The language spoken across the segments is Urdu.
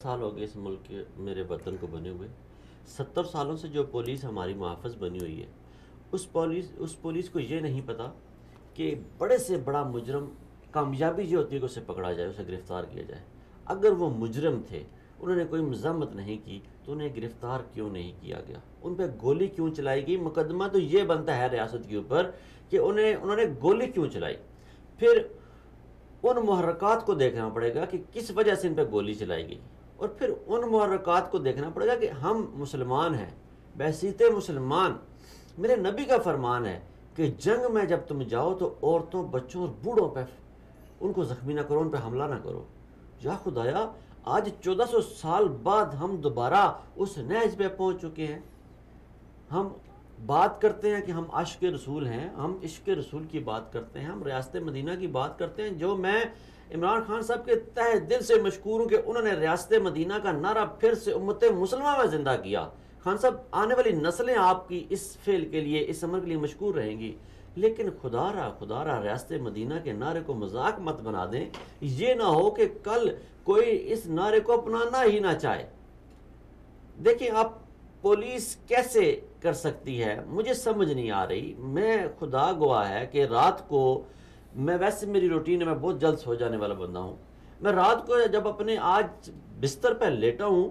سال ہو گئے اس ملک کے میرے وطن کو بنے ہوئے. 70 سالوں سے جو پولیس ہماری محافظ بنی ہوئی ہے اس پولیس کو یہ نہیں پتا کہ بڑے سے بڑا مجرم کامیابی جو ہوتی ہے کہ اسے پکڑا جائے، اسے گرفتار کیا جائے. اگر وہ مجرم تھے، انہوں نے کوئی مذمت نہیں کی، تو انہیں گرفتار کیوں نہیں کیا گیا؟ ان پہ گولی کیوں چلائی گئی؟ مقدمہ تو یہ بنتا ہے ریاست کے اوپر کہ انہوں نے گولی کیوں چلائی. پھر ان محرکات کو دیکھنا پڑے گا کہ کس وجہ سے ان پہ گولی چلائی گئی، اور پھر ان محرکات کو دیکھنا پڑے گا کہ ہم مسلمان ہیں، بحیثیت مسلمان. میرے نبی کا فرمان ہے کہ جنگ میں جب تم جاؤ تو عورتوں، بچوں اور بوڑھوں پہ ان کو زخمی نہ کرو، ان پہ حملہ نہ کرو. یا خدایا، آج 1400 سال بعد ہم دوبارہ اس نہج پہ پہنچ چکے ہیں. ہم بات کرتے ہیں کہ ہم عاشق رسول ہیں، ہم عشق رسول کی بات کرتے ہیں، ہم ریاست مدینہ کی بات کرتے ہیں، جو میں عمران خان صاحب کے تہ دل سے مشکور ہوں کہ انہوں نے ریاست مدینہ کا نعرہ پھر سے امت مسلمہ میں زندہ کیا. خان صاحب، آنے والی نسلیں آپ کی اس فعل کے لیے، اس عمل کے لیے مشکور رہیں گی. لیکن خدا را ریاست مدینہ کے نعرے کو مذاق مت بنا دیں. یہ نہ ہو کہ کل کوئی اس نعرے کو اپنانا ہی نہ چاہے. دیکھیں، آپ پولیس کیسے کر سکتی ہے، مجھے سمجھ نہیں آ رہی. میں خدا گواہ ہے کہ رات کو، میں ویسے میری روٹین ہے، میں بہت جلد سو جانے والا بندہ ہوں. میں رات کو جب اپنے آج بستر پہ لیٹا ہوں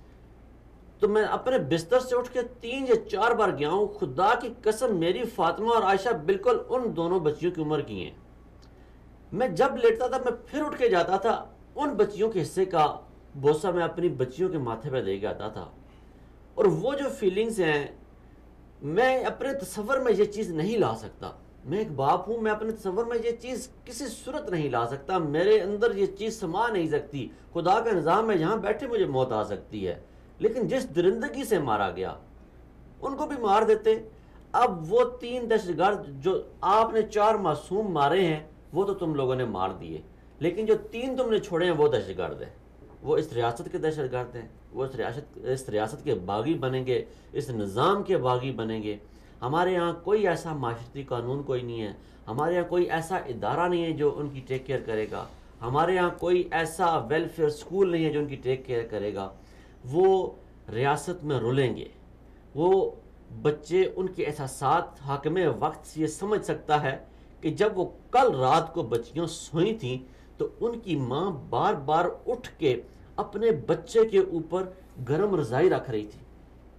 تو میں اپنے بستر سے اٹھ کے 3 یا 4 بار گیا ہوں. خدا کی قسم، میری فاطمہ اور عائشہ بالکل ان دونوں بچیوں کی عمر کی ہیں. میں جب لیٹتا تھا میں پھر اٹھ کے جاتا تھا، ان بچیوں کے حصے کا بوسہ میں اپنی بچیوں کے ماتھے پہ دے کے آتا تھا. اور وہ جو فیلنگز ہیں، میں اپنے تصور میں یہ چیز نہیں لا سکتا. میں ایک باپ ہوں، میں اپنے تصور میں یہ چیز کسی صورت نہیں لا سکتا. میرے اندر یہ چیز سما نہیں سکتی. خدا کا نظام ہے، یہاں بیٹھے مجھے موت آ سکتی ہے، لیکن جس درندگی سے مارا گیا ان کو بھی مار دیتے. اب وہ 3 دہشت گرد جو آپ نے 4 معصوم مارے ہیں وہ تو تم لوگوں نے مار دیے، لیکن جو 3 تم نے چھوڑے ہیں وہ دہشت گرد ہیں. وہ اس ریاست کے دہشت گرد ہیں. وہ اس ریاست کے باغی بنیں گے، اس نظام کے باغی بنیں گے. ہمارے یہاں کوئی ایسا معاشرتی قانون کوئی نہیں ہے، ہمارے یہاں کوئی ایسا ادارہ نہیں ہے جو ان کی ٹیک کیئر کرے گا، ہمارے یہاں کوئی ایسا ویلفیئر سکول نہیں ہے جو ان کی ٹیک کیئر کرے گا. وہ ریاست میں رولیں گے. وہ بچے، ان کے احساسات، حاکم وقت یہ سمجھ سکتا ہے کہ جب وہ کل رات کو بچیاں سوئی تھیں تو ان کی ماں بار بار اٹھ کے اپنے بچے کے اوپر گرم رضائی رکھ رہی تھی.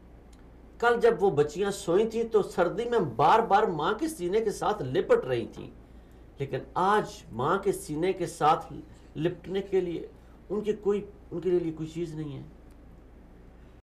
کل جب وہ بچیاں سوئی تھیں تو سردی میں بار بار ماں کے سینے کے ساتھ لپٹ رہی تھیں. لیکن آج ماں کے سینے کے ساتھ لپٹنے کے لیے ان کے لیے کوئی چیز نہیں ہے.